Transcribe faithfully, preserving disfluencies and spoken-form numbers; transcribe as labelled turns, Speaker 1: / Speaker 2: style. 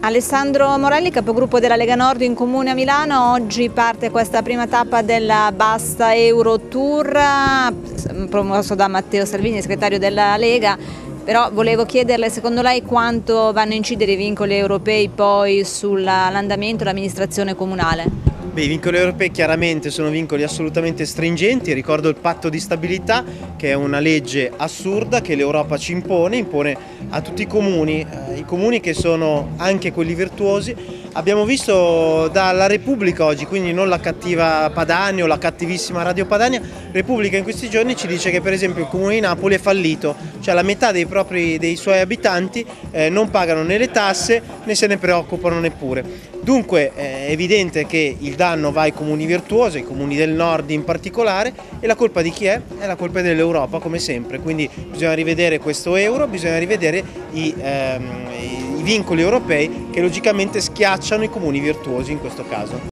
Speaker 1: Alessandro Morelli, capogruppo della Lega Nord in Comune a Milano. Oggi parte questa prima tappa della Basta Euro Tour, promosso da Matteo Salvini, segretario della Lega. Però volevo chiederle, secondo lei, quanto vanno a incidere i vincoli europei poi sull'andamento dell'amministrazione comunale?
Speaker 2: Beh, i vincoli europei chiaramente sono vincoli assolutamente stringenti. Ricordo il patto di stabilità, che è una legge assurda che l'Europa ci impone, impone a tutti i comuni, eh, i comuni che sono anche quelli virtuosi. Abbiamo visto dalla Repubblica oggi, quindi non la cattiva Padania o la cattivissima Radio Padania, Repubblica in questi giorni ci dice che per esempio il comune di Napoli è fallito, cioè la metà dei, propri, dei suoi abitanti eh, non pagano né le tasse né se ne preoccupano neppure. Dunque è evidente che il danno va ai comuni virtuosi, ai comuni del nord in particolare, e la colpa di chi è? È la colpa dell'Europa come sempre, quindi bisogna rivedere questo euro, bisogna rivedere i, ehm, i vincoli europei che logicamente schiacciano i comuni virtuosi in questo caso.